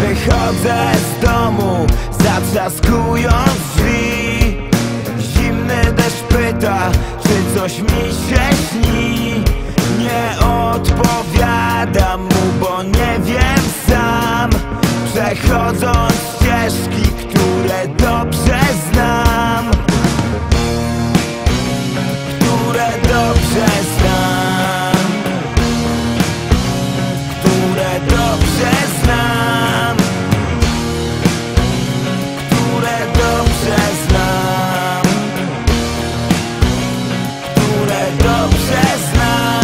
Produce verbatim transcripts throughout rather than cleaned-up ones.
Wychodzę z domu, zatrzaskując drzwi. Zimny deszcz pyta, czy coś mi się śni. Nie odpowiadam mu, bo nie wiem sam. Przechodząc ścieżki, które dobrze znam, które dobrze znam, które dobrze znam, które dobrze znam, które dobrze znam.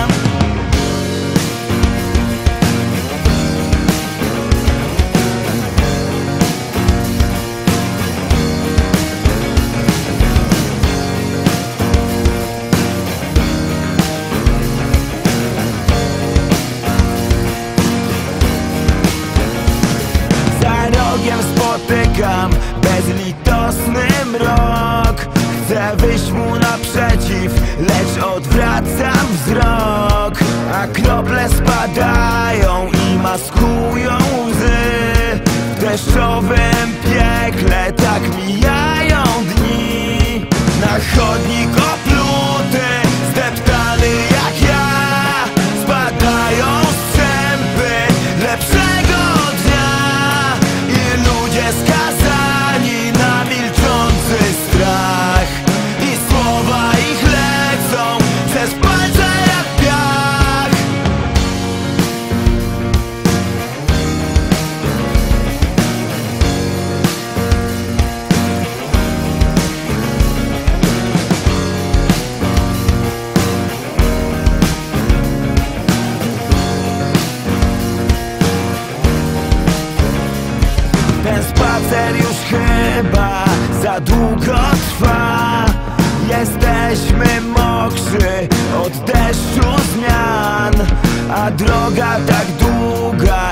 Spotykam bezlitosny mrok. Chcę wyjść mu naprzeciw, lecz odwracam wzrok. A krople spadają i maskują łzy. W deszczowym piekle tak mijają dni. Na chodnik opluty, zdeptany jak ja, spadają strzępy lepszego dnia. Skazani na milczący strach i słowa ich lecą przez palce jak piach. Ten spacer już chyba za długo trwa. Jesteśmy mokrzy od deszczu zmian, a droga tak długa